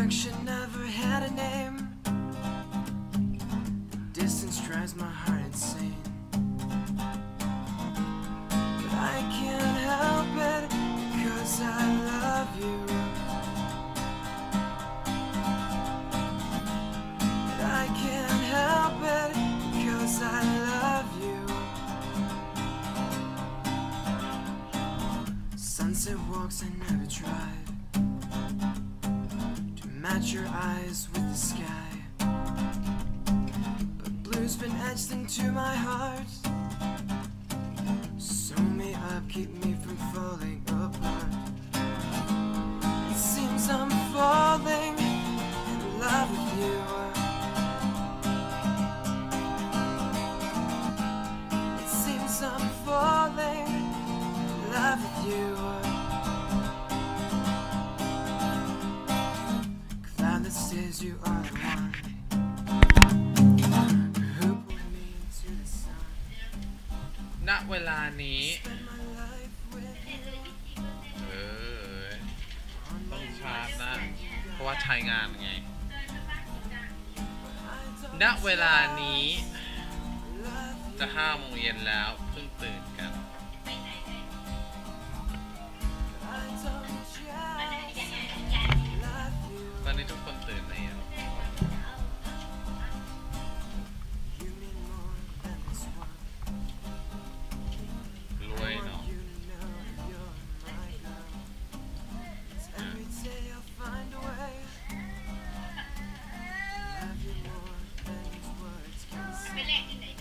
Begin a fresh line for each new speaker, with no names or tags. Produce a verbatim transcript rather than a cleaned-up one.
Attraction never had a name. The distance drives my heart insane. But I can't help it, cause I love you. But I can't help it, cause I love you. Sunset walks I never tried to match your eyes with the sky, but blue's been etched into my heart. Sew me up, keep me from falling apart. It seems I'm falling in love with you. It seems I'm falling in love with you. That says you are the one who put me into the sun.
ณ เวลานี้
Spend my life with you.
เออต้องชาร์จนะ เพราะว่าใช้งานไง ณ เวลานี้จะห้าโมงเย็นแล้วเพิ่งตื่นกัน
I don't just love you.
ตอนนี้ทุกคนตื่นแล้ว
You mean more than this one.
รวยเนาะ
You know you're my girl. 'Cause every day I'll find a way. Love you more than these words can say.